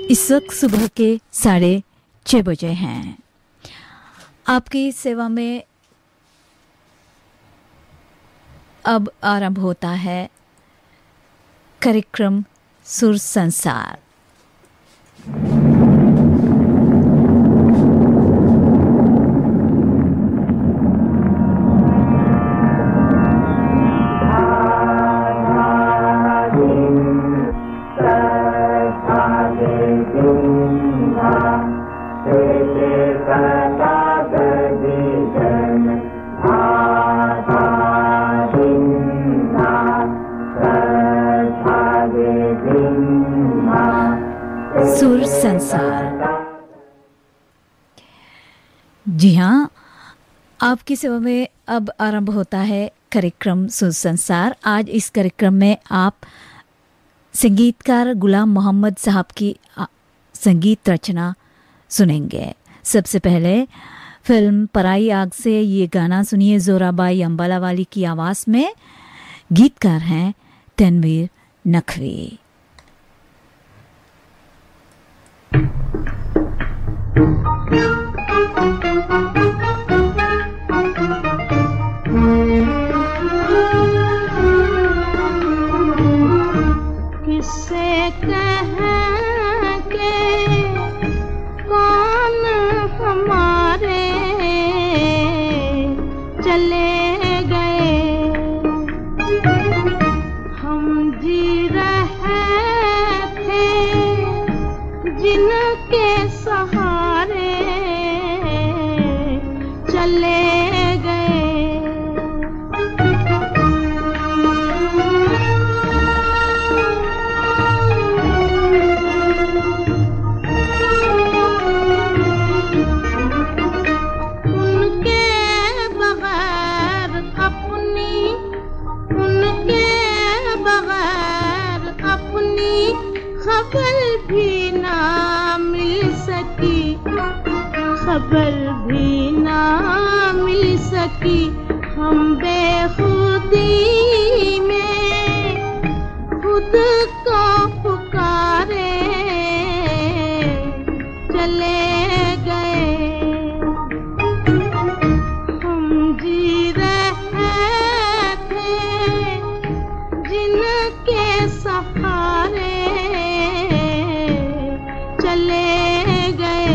इस वक्त सुबह के 6:30 बजे हैं। आपकी सेवा में अब आरंभ होता है कार्यक्रम सुर संसार। सुर संसार। जी हाँ, आपकी सेवा में अब आरंभ होता है कार्यक्रम सुर संसार। आज इस कार्यक्रम में आप संगीतकार गुलाम मोहम्मद साहब की संगीत रचना सुनेंगे। सबसे पहले फिल्म पराई आग से ये गाना सुनिए, जोराबाई अंबाला वाली की आवाज में। गीतकार हैं तनवीर नकवी। किससे कहें के कौन हमारे चले गए, हम जी रहे थे जिनके सहारे चले गए। खबर भी ना मिल सकी, खबर भी ना मिल सकी, हम बेखुदी में खुद को पुकारे चले गए। हम जी रहे थे जिनके सहारे चले गए।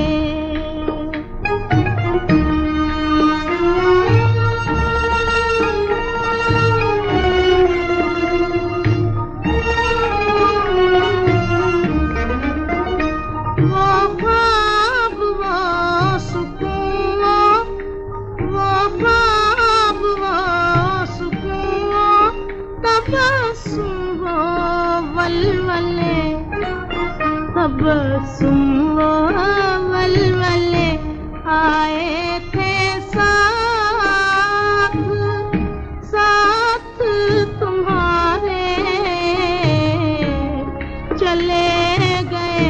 वो ख्वाब वो सुकून, वो ख्वाब वो सुकून, तबस्सुम वो वलवले, तबस्सुम वो वलवले आए थे साथ साथ तुम्हारे चले गए।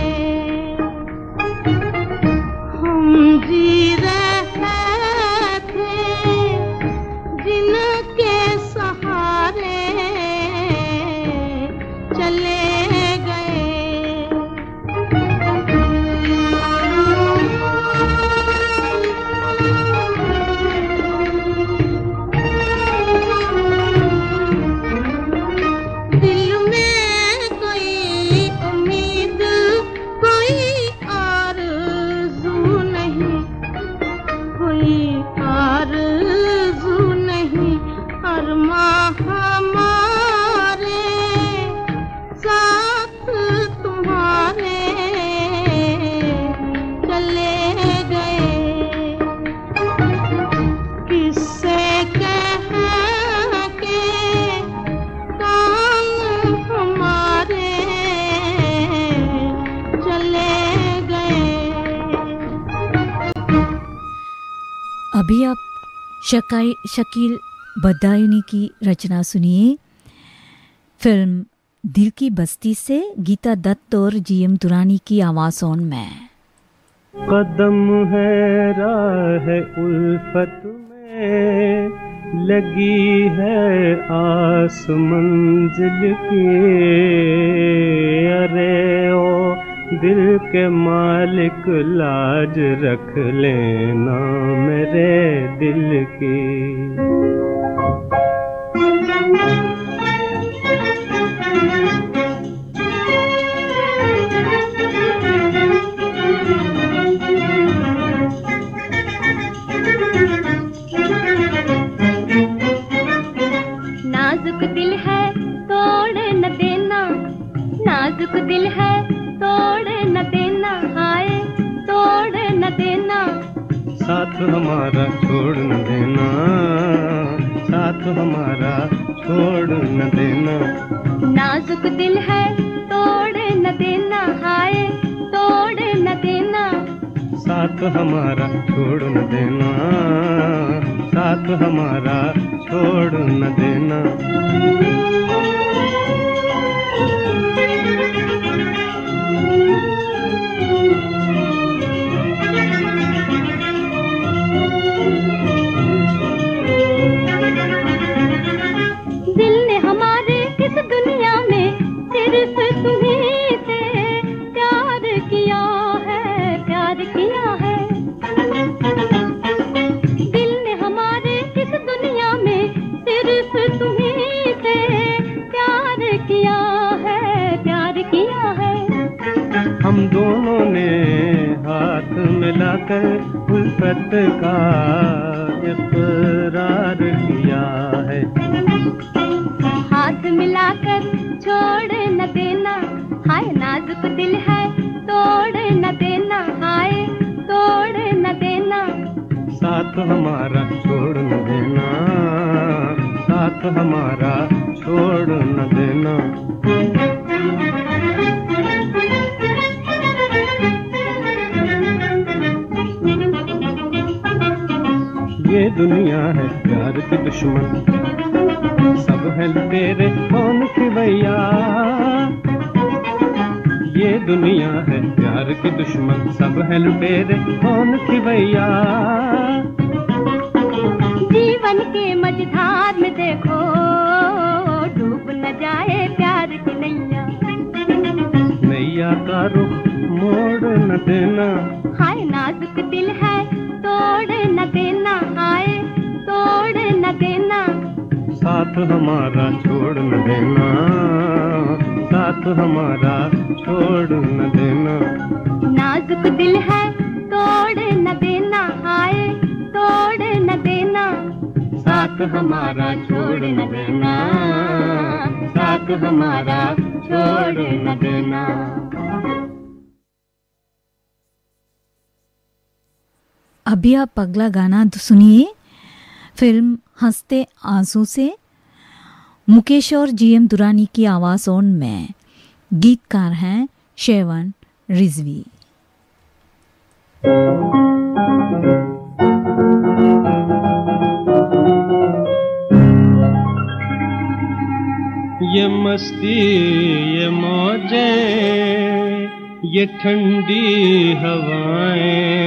हम जी रहे थे जिनके सहारे चले गए। दिल में कोई उम्मीद, कोई आरज़ू नहीं, कोई आरज़ू नहीं, अरमां हमारे साथ तुम्हारे चले गए। किससे कहें के कौन हमारे चले गए। अभी आप शकील बदायूनी की रचना सुनिए। फिल्म दिल की बस्ती से गीता दत्त और जीएम दुरानी की आवाज़ों में। कदम है राह उल्फत में लगी है आस मंजिल की, अरे ओ दिल के मालिक लाज रख लेना मेरे दिल की। नाजुक दिल है तोड़ न देना, नाजुक दिल है तोड़ न देना, हाय तोड़ न देना। साथ हमारा छोड़ न देना, साथ हमारा छोड़ न देना। नाजुक दिल है तोड़ न देना, हाय तोड़ न देना। साथ हमारा छोड़ न देना, साथ हमारा छोड़ न देना। दिल ने हमारे इस दुनिया में सिर्फ तुम्हीं से प्यार किया है, प्यार किया है। दिल ने हमारे इस दुनिया में सिर्फ तुम्हीं से प्यार किया है, प्यार किया है। हम दोनों ने हाथ मिलाकर उल्फत का इकरार किया है। हाथ मिलाकर छोड़ न देना, हाय नाजुक दिल है तोड़ न देना, हाय तोड़ न देना। साथ हमारा छोड़ न देना, साथ हमारा छोड़ न देना। ये दुनिया है प्यार की दुश्मन, सब है तेरे कौन खिवैया। ये दुनिया है प्यार की दुश्मन, सब है लुटेरे कौन खिवैया। जीवन के मझधार में देखो डूब न जाए प्यार की नैया। नैया का रुख मोड़ न देना, हाय नाजुक दिल है तोड़ न देना, हाय तोड़ न देना। साथ हमारा छोड़ न देना, साथ हमारा छोड़ न देना। नाजुक दिल है तोड़ न देना, हाय तोड़ न देना। साथ हमारा छोड़ न देना, साथ हमारा छोड़ न देना। अभी आप अगला गाना सुनिए फिल्म हंसते आंसू से। मुकेश और जीएम दुरानी की आवाज़ों में गीतकार हैं शेवन रिजवी। ये मस्ती ये मौजें ये ठंडी हवाएं,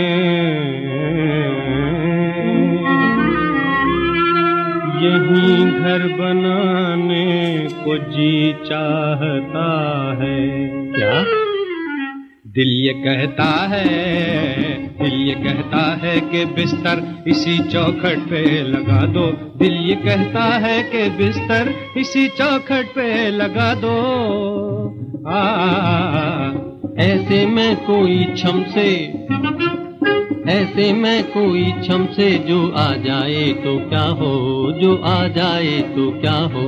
यहीं घर बनाने को जी चाहता है। क्या दिल ये कहता है, दिल ये कहता है कि बिस्तर इसी चौखट पे लगा दो। दिल ये कहता है कि बिस्तर इसी चौखट पे लगा दो। ऐसे में कोई छम से, ऐसे में कोई छम से जो आ जाए तो क्या हो, जो आ जाए तो क्या हो।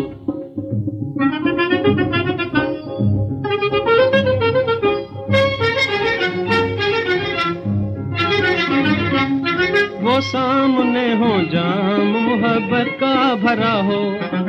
वो सामने हो जाम मोहब्बत का भरा हो,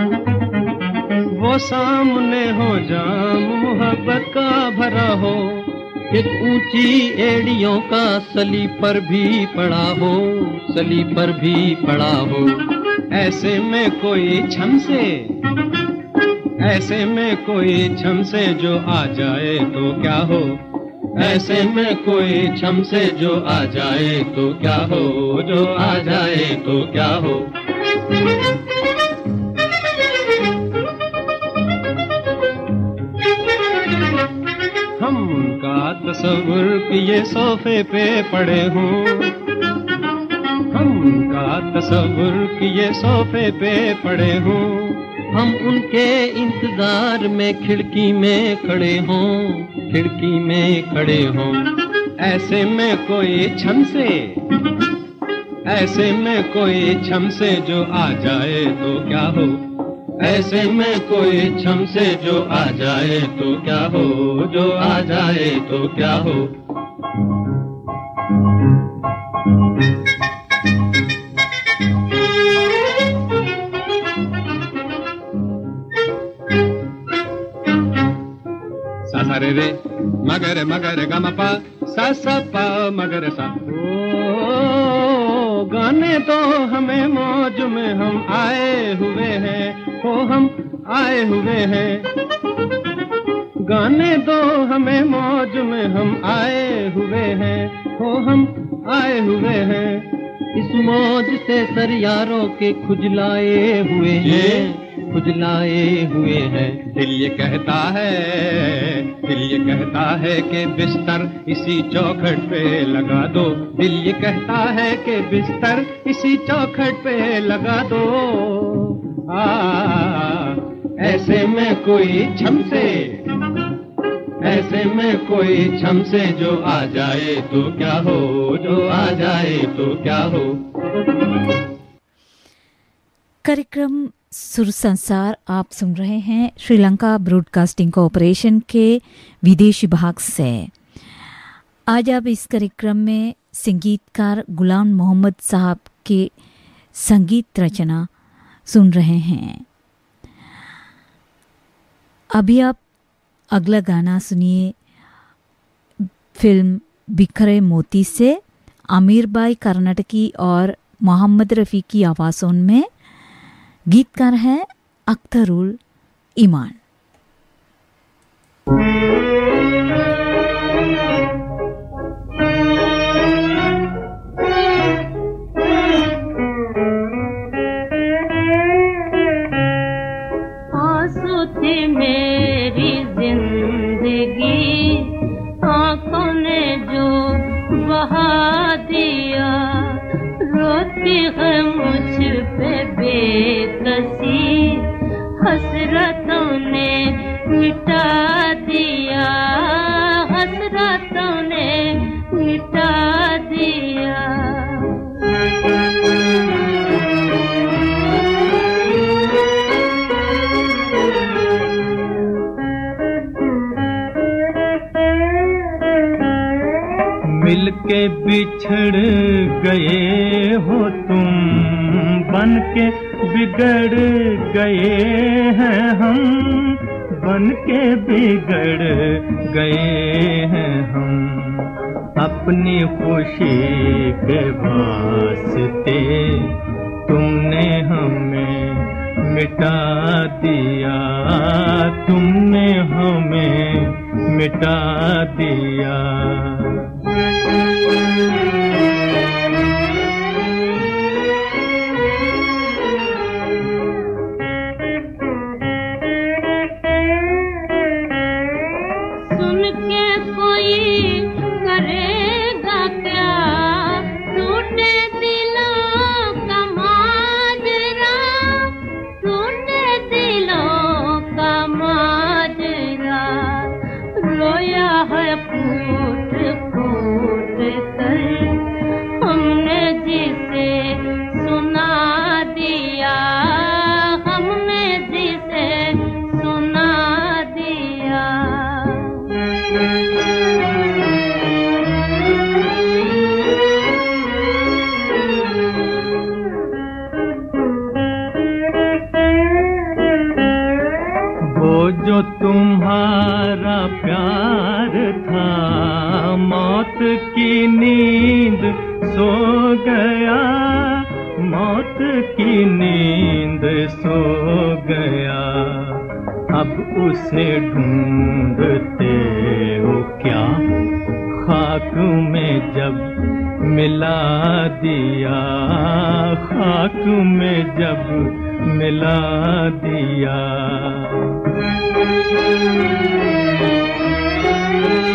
वो सामने हो जाम मोहब्बत का भरा हो। एक ऊंची एड़ियों का सली पर भी पड़ा हो, सली पर भी पड़ा हो। ऐसे में कोई छम से, ऐसे में कोई छम से जो आ जाए तो क्या हो। ऐसे में कोई छम से जो आ जाए तो क्या हो, जो आ जाए तो क्या हो। हम उनका तस्वुर किए सोफे पे पड़े हों, हम उनका तस्वुर किए सोफे पे पड़े हों, हम उनके इंतजार में खिड़की में खड़े हों, खिड़की में खड़े हों। ऐसे में कोई छम से, ऐसे में कोई छम से जो आ जाए तो क्या हो, ऐसे में कोई छम से जो आ जाए तो क्या हो, जो आ जाए तो क्या हो। सा सा रे रे मगर मगर ग म पा सा सा पा मगर सा। ओ गाने तो हमें मौज में हम आए हुए हैं, ओ हम आए हुए हैं, गाने दो हमें मौज में हम आए हुए हैं, ओ हम आए हुए हैं। इस मौज से सर यारों के खुजलाए हुए हैं, खुजलाए हुए हैं। दिल ये कहता है, दिल ये कहता है कि बिस्तर इसी चौखट पे लगा दो, दिल ये कहता है कि बिस्तर इसी चौखट पे लगा दो। ऐसे में कोई छम से, ऐसे में कोई छम से जो आ जाए तो क्या हो, जो आ जाए तो क्या हो। कार्यक्रम सुर संसार आप सुन रहे हैं श्रीलंका ब्रॉडकास्टिंग कॉरपोरेशन के विदेशी भाग से। आज आप इस कार्यक्रम में संगीतकार गुलाम मोहम्मद साहब के संगीत रचना सुन रहे हैं। अभी आप अगला गाना सुनिए फिल्म बिखरे मोती से। आमिर बाई कर्नाटकी और मोहम्मद रफ़ी की आवाज़ों में, गीतकार है अख्तरुल ईमान। आंसू थी मेरी जिंदगी, आंखों ने जो बहा दिया, रोती है मुझ पे बेकसी, हसरतों ने मिटा दिया, हसरतों ने मिटा दिया। मिलके बिछड़ गए हो तुम, बन के बिगड़ गए हैं हम, बन के बिगड़ गए हैं हम। अपनी खुशी के वास्ते तुमने हमें मिटा दिया, तुमने हमें मिटा दिया। सुन के कोई करेगा क्या, टूटे दिलों का माजरा, टूटे दिलों का माजरा। रोया है फूट फूट कर हमने जिसे सुना दिया, हमने जिसे सुना दिया। वो जो तुम्हारा प्यार था, मौत की नींद सो गया, मौत की नींद सो गया। अब उसे ढूंढते हो क्या, खाक में जब मिला दिया, खाक में जब मिला दिया।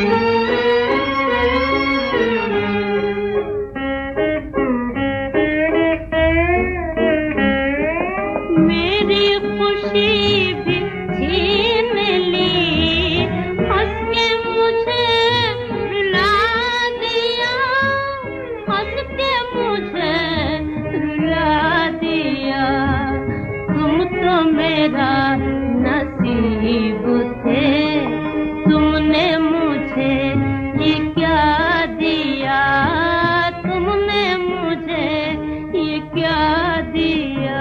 तुमने मुझे ये क्या दिया, तुमने मुझे ये क्या दिया।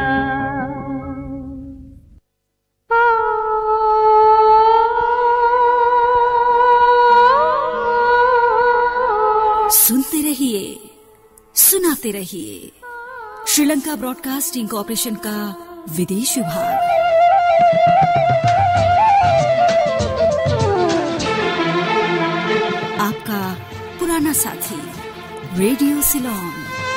सुनते रहिए, सुनाते रहिए। श्रीलंका ब्रॉडकास्टिंग कॉर्पोरेशन का विदेश विभाग। आपका पुराना साथी रेडियो सिलोन।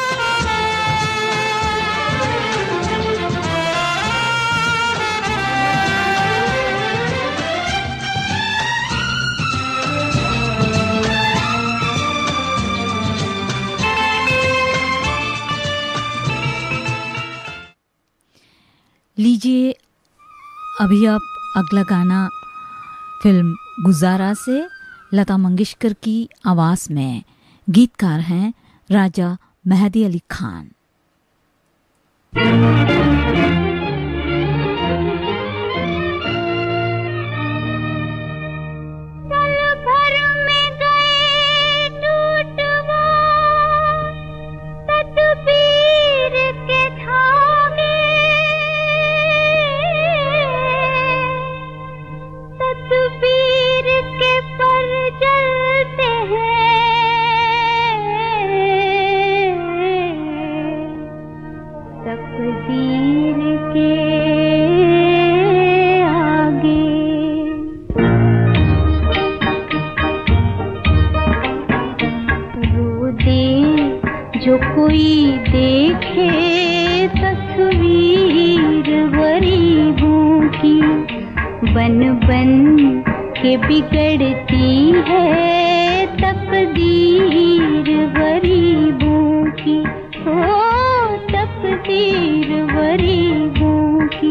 लीजिए अभी आप अगला गाना फिल्म गुजारा से लता मंगेशकर की आवाज में। गीतकार हैं राजा मेहदी अली खान। जो कोई देखे तस्वीर गरीबों की, बन बन के बिगड़ती है तकदीर गरीबों की, ओ तकदीर गरीबों की।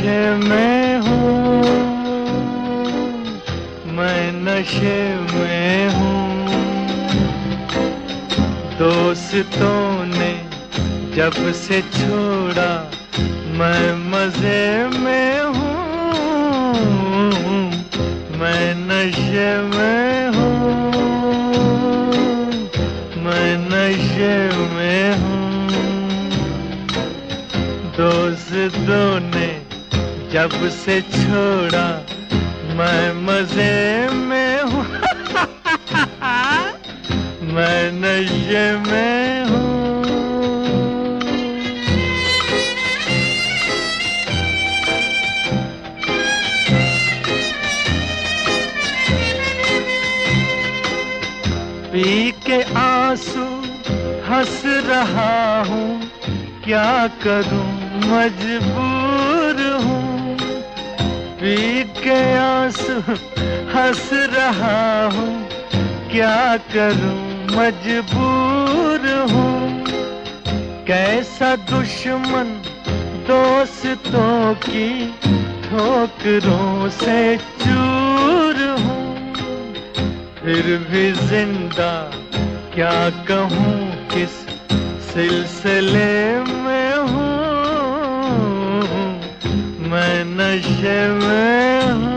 नशे में हूँ, मैं नशे में हूँ। दोस्तों ने जब से छोड़ा मैं मजे में हूँ, मैं नशे में हूँ, मैं नशे में हूँ। दोस्तों ने जब से छोड़ा मैं मजे में हूँ, मैं नशे में हूँ। पी के आंसू हंस रहा हूँ, क्या करूँ मजबूर हूँ। पी के आंसू हंस रहा हूँ, क्या करूँ मजबूर हूँ। कैसा दुश्मन दोस्तों की ठोकरों से चूर हूँ। फिर भी जिंदा क्या कहूँ, किस सिलसिले में हूँ, मैं नशे में हूँ।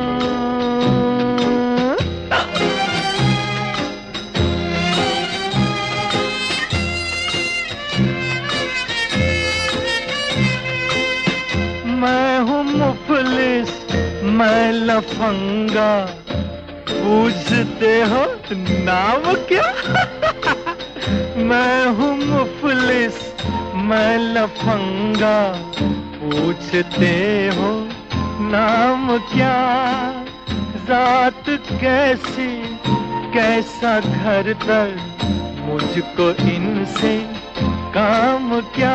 मैं हूँ मुफलिस, मैं लफंगा, पूछते हो नाम क्या? मैं हूँ मुफलिस, मैं लफंगा, पूछते हो नाम क्या? जात कैसी, कैसा घर दर, मुझको इनसे काम क्या?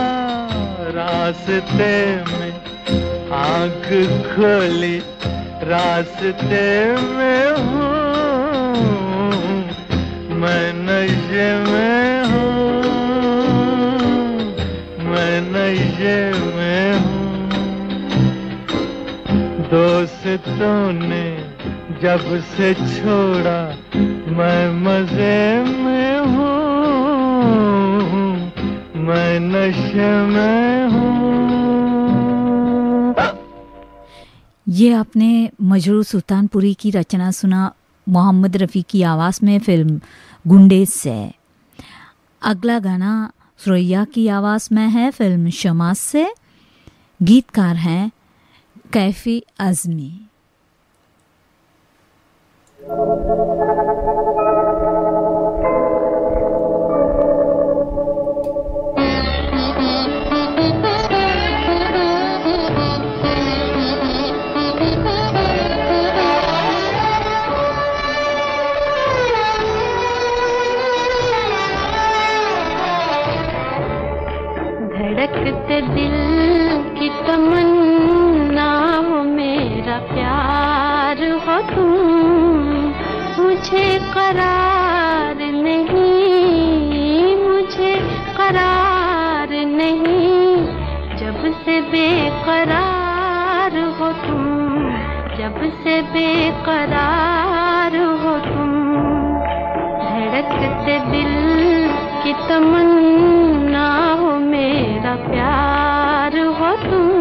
रास्ते में आँख खोली, रास्ते में हूँ, मैं नशे में हूँ, मैं नशे में हूँ। दोस्तों ने जब से छोड़ा मैं मजे में हूँ, मैं नशे में हूँ। ये आपने मजरूर सुल्तानपुरी की रचना सुना मोहम्मद रफ़ी की आवाज़ में फिल्म गुंडे से। अगला गाना सुरैया की आवाज़ में है फिल्म शमास से। गीतकार हैं कैफी आज़मी। धड़कते दिल की तमन्ना हो, मेरा प्यार हो तुम, मुझे करार नहीं, मुझे करार नहीं। जब से बेकरार हो तुम, जब से बेकरार हो तुम। धड़कते दिल की तमन्ना हो, मेरा प्यार हो तुम।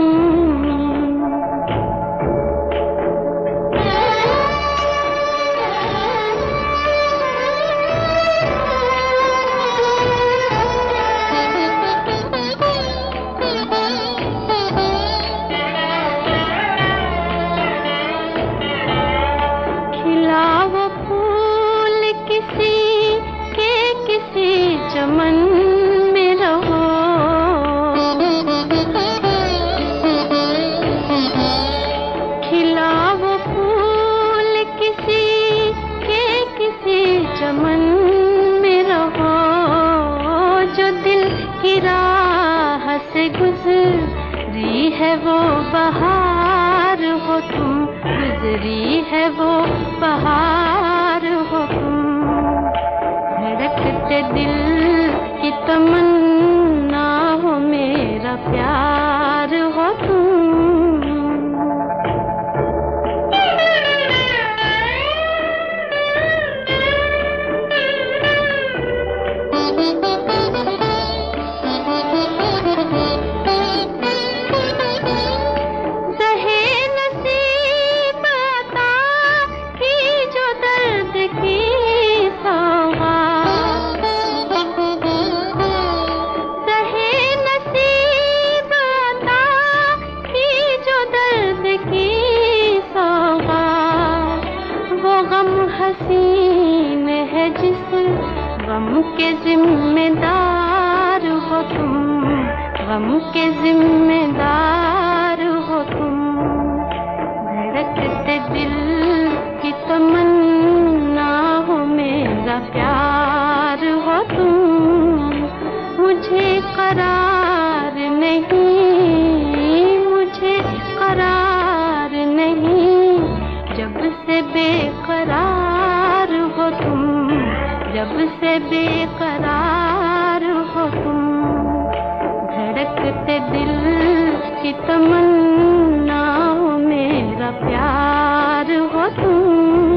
खिला वो फूल किसी के किसी चमन में रहो, खिला वो फूल किसी के किसी चमन में रहो। जो दिल की राह से गुजरी है वो बहार हो तुम, गुजरी है वो बहार हो तुम। धड़कते दिल की तमन्ना हो, मेरा प्यार हो तुम। गम के जिम्मेदार हो तुम, धड़कते दिल की तमन्ना हो मेरा प्यार हो तुम। मुझे करार नहीं, मुझे करार नहीं, जब से बेकरार हो तुम, जब से बेकरार हो तुम, धड़कते दिल की तमन्ना हो मेरा प्यार हो तुम।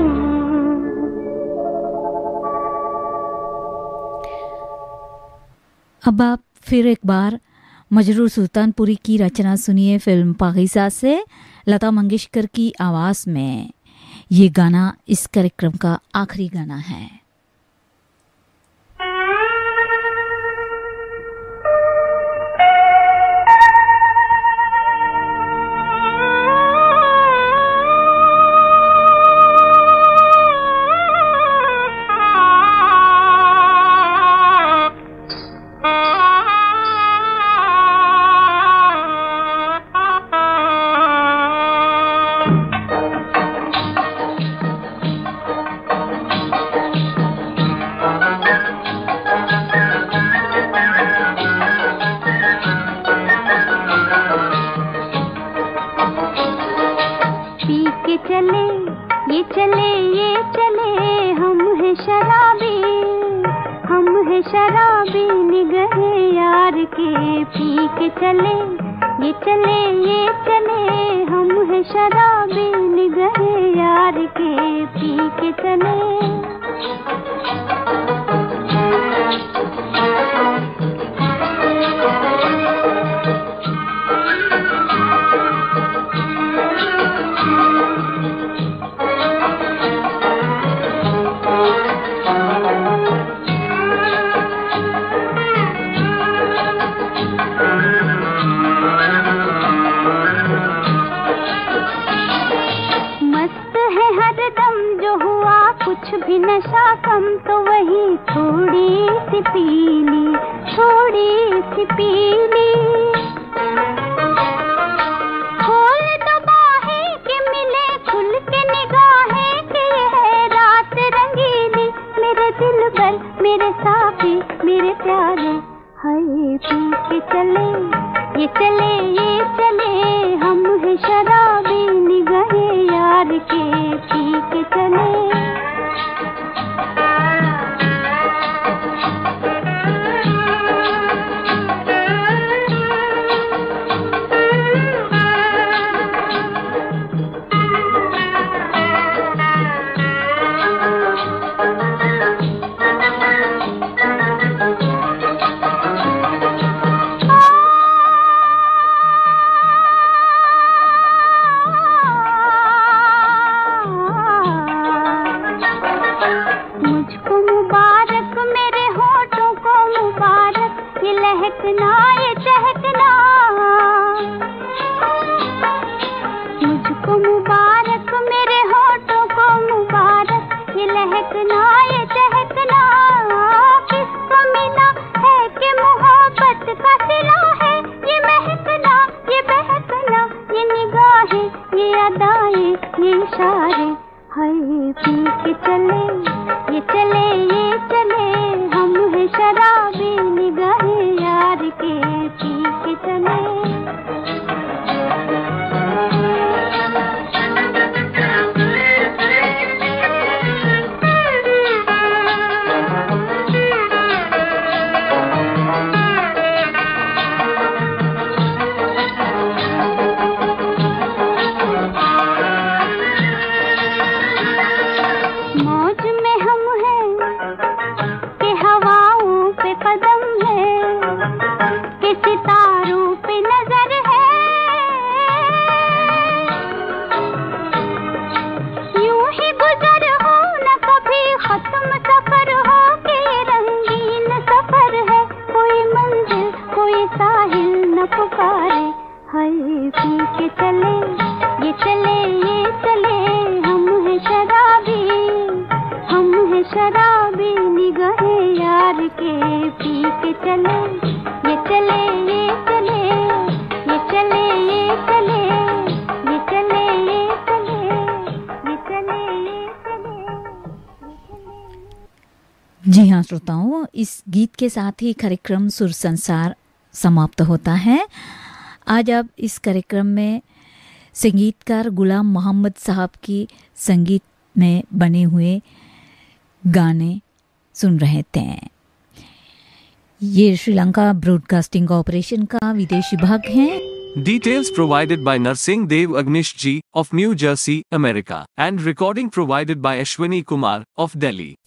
अब आप फिर एक बार मजरूर सुल्तानपुरी की रचना सुनिए फिल्म पाकीज़ा से, लता मंगेशकर की आवाज़ में। ये गाना इस कार्यक्रम का आखिरी गाना है। शराबी निगाहे यार के पी के चले, ये चले, ये चले। श्रोताओं, इस गीत के साथ ही कार्यक्रम सुर संसार समाप्त होता है। आज आप इस कार्यक्रम में संगीतकार गुलाम मोहम्मद साहब की संगीत में बने हुए गाने सुन रहे थे। ये श्रीलंका ब्रॉडकास्टिंग कॉरपोरेशन का विदेश विभाग है। Details provided by Narsingh Dev Agnish Ji of New Jersey, America, and recording provided by Ashwini Kumar of Delhi.